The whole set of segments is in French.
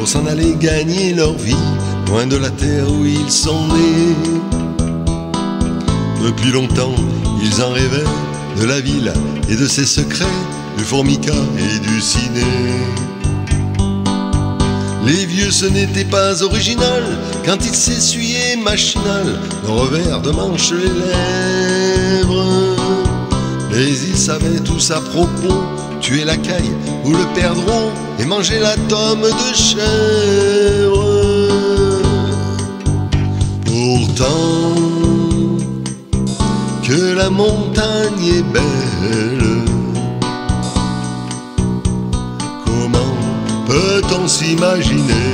s'en aller gagner leur vie, loin de la terre où ils sont nés. Depuis longtemps, ils en rêvaient, de la ville et de ses secrets, du formica et du ciné. Les vieux, ce n'était pas original quand ils s'essuyaient machinal le revers de manche les lèvres. Mais ils savaient tous à propos tuer la caille ou le perdreau et manger la tome de chèvre. Pourtant, que la montagne est belle, comment peut-on s'imaginer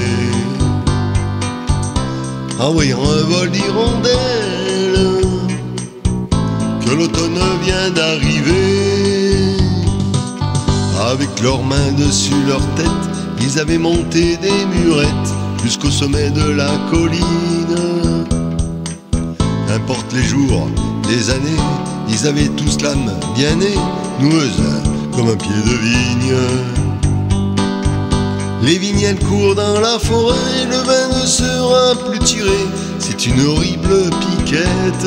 en voyant un vol d'hirondelles que l'automne vient d'arriver? Avec leurs mains dessus leur tête, ils avaient monté des murettes jusqu'au sommet de la colline. N'importe les jours, les années, ils avaient tous l'âme bien née, noueuse comme un pied de vigne. Les vignes elles courent dans la forêt, le vin ne sera plus tiré, c'est une horrible piquette.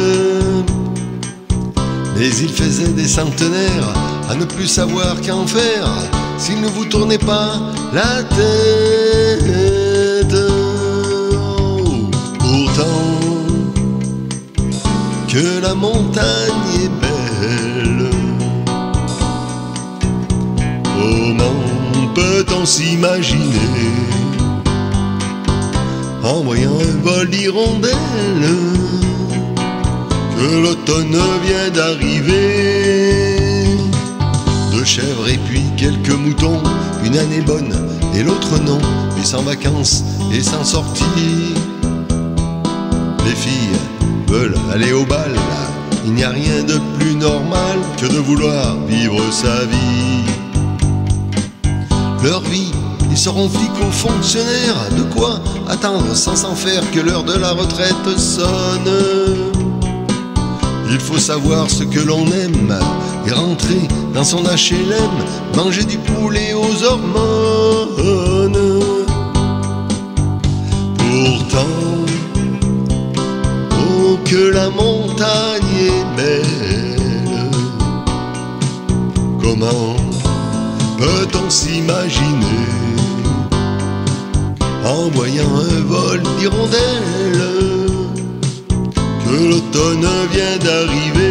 Mais il faisait des centenaires à ne plus savoir qu'en faire s'il ne vous tournait pas la tête. Oh, pourtant, que la montagne est belle, comment peut-on s'imaginer en voyant un vol d'hirondelles que l'automne vient d'arriver? Deux chèvres et puis quelques moutons, une année bonne et l'autre non, mais sans vacances et sans sortie. Les filles veulent aller au bal, il n'y a rien de plus normal que de vouloir vivre sa vie. Leur vie, ils seront flics ou fonctionnaires, de quoi attendre sans s'en faire que l'heure de la retraite sonne. Il faut savoir ce que l'on aime et rentrer dans son HLM, manger du poulet aux hormones. Pourtant, oh que la montagne est belle, comment peut-on s'imaginer en voyant un vol d'hirondelles que l'automne vient d'arriver?